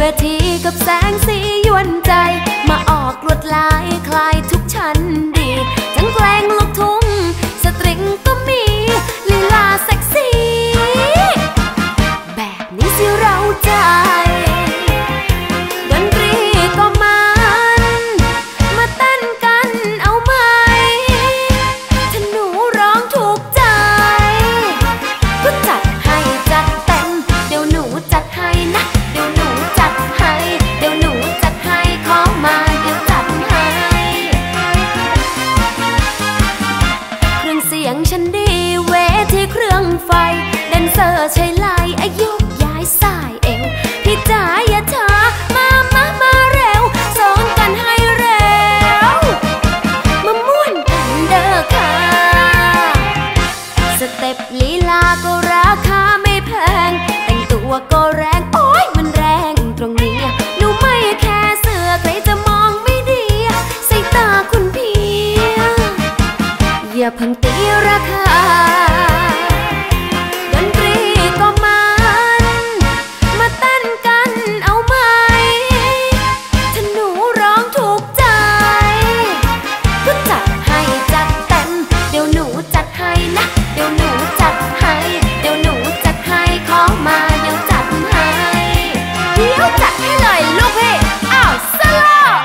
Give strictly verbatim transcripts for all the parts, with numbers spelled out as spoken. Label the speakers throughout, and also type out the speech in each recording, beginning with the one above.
Speaker 1: ทีกับแสงสียวนใจมาออกลวดลายคลายทุกชั้นดีทั้งแกล้งลูกทุ่งสตริงก็มีลีลาเซ็กซี่แบบนี้สิเราใจดนตรีก็มันมาเต้นกันเอาไหมถ้าหนูร้องถูกใจก็จัดให้จัดเต็มเดี๋ยวหนูจัดให้นะเดี๋ยวหนูจัดให้เดี๋ยวหนูจัดให้ขอมาเดี๋ยวจัดให้เครื่องเสียงฉันดีเวทีเครื่องไฟแดนเซอร์ใช้ลายอายุย้ายสายเอวพี่จ๋าอย่าช้ามามามาเร็วสอนกันให้เร็วมาม่วนกันเด้อค่ะสเต็ปลีลาก็ราคาไม่แพงแต่งตัวก็แรงโอ้ยมันแรงตรงนี้หนูไม่แค่เสือใครจะมองไม่ดีใส่ตาคุณพี่อย่าเพิ่งตีราคาดนตรีก็มันมาเต้นกันเอาไหมถ้าหนูร้องถูกใจก็จัดให้จัดเต็มเดี๋ยวหนูจัดให้นะเดี๋ยวหนูจัดให้เดี๋ยวหนูจัดให้ขอมาเดี๋ยวจัดให้เดี๋ยวจัดให้เลยลูกพี่อ้าวสโล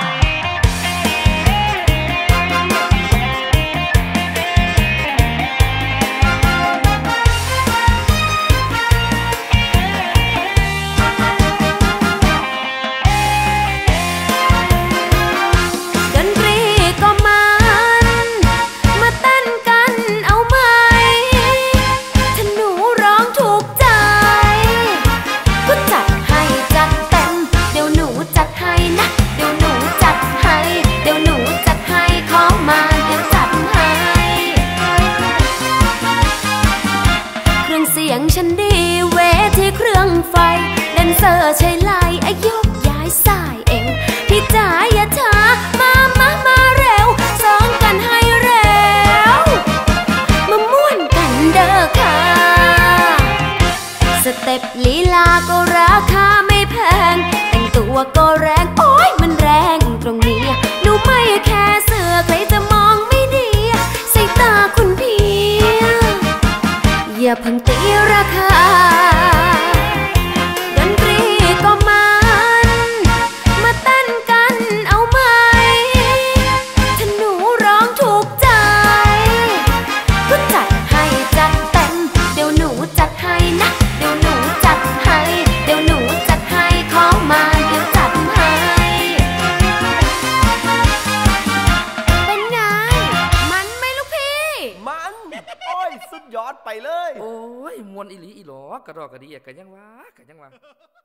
Speaker 1: ดนตรีก็มันมาเต้นกันเอาไหมถ้าหนูร้องถูกใจก็จัดให้จัดเต็มเดี๋ยวหนูจัดให้นะเดี๋ยวหนูจัดให้เดี๋ยวหนูจัดให้ขอมาเดี๋ยวจัดให้เครื่องเสียงฉันดีเวทีเครื่องไฟแดนเซอร์ใช้ลายอายุย้ายสายเอวพี่จ๋าอย่าช้ามามามาเร็วสอนกันให้เร็วมาม่วนกันเด้อค่ะสเต็ปลีลาก็ราคาไม่แพงแต่งตัวก็แรงโอ้ยมันแรงตรงนี้หนูไม่แค่เสือใครจะมองไม่ดีใส่ตาคุณพี่อย่าเพิ่งตีราคาดนตรีก็มันมาเต้นกันเอาไหมถ้าหนูร้องถูกใจก็จัดให้จัดเต็มเดี๋ยวหนูจัดให้นะเดี๋ยวหนูจัดให้เดี๋ยวหนูจัดให้ขอมาเดี๋ยวจัดให้เป็นไงมันไหมลูกพี่
Speaker 2: มันโอ้ยสุดยอดไปเลย
Speaker 3: โอ้ยมวนอีหลีอีหลอกระดอกกระเดียกันยังวะกันยังวะ